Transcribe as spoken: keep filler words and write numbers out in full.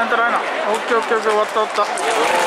セントライナー。オッケーオッケーオッケー、終わった終わった。